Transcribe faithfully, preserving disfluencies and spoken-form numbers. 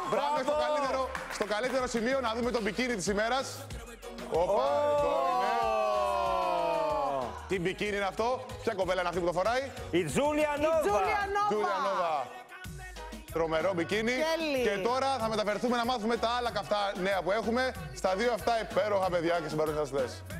Πάμε στο καλύτερο, στο καλύτερο σημείο να δούμε το μπικίνι της ημέρας. Οπα, Oh. εδώ είναι. Τι μπικίνι είναι αυτό, ποια κοπέλα είναι αυτή που το φοράει? Η Τζούλια Νόβα. Τζούλια Νόβα. Τρομερό μπικίνι. Τέλει. Και τώρα θα μεταφερθούμε να μάθουμε τα άλλα καυτά νέα που έχουμε στα δύο αυτά υπέροχα παιδιά και συμπαρουσιαστές.